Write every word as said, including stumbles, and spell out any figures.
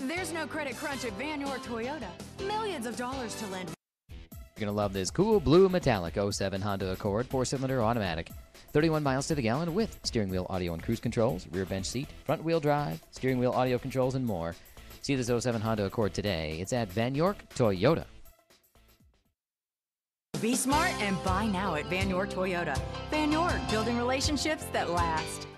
There's no credit crunch at Vann or Toyota. Millions of dollars to lend. You're going to love this cool blue metallic oh seven Honda Accord four-cylinder automatic. thirty-one miles to the gallon with steering wheel audio and cruise controls, rear bench seat, front wheel drive, steering wheel audio controls, and more. See this oh seven Honda Accord today. It's at Van York Toyota. Be smart and buy now at Vann or Toyota. Vann York, building relationships that last.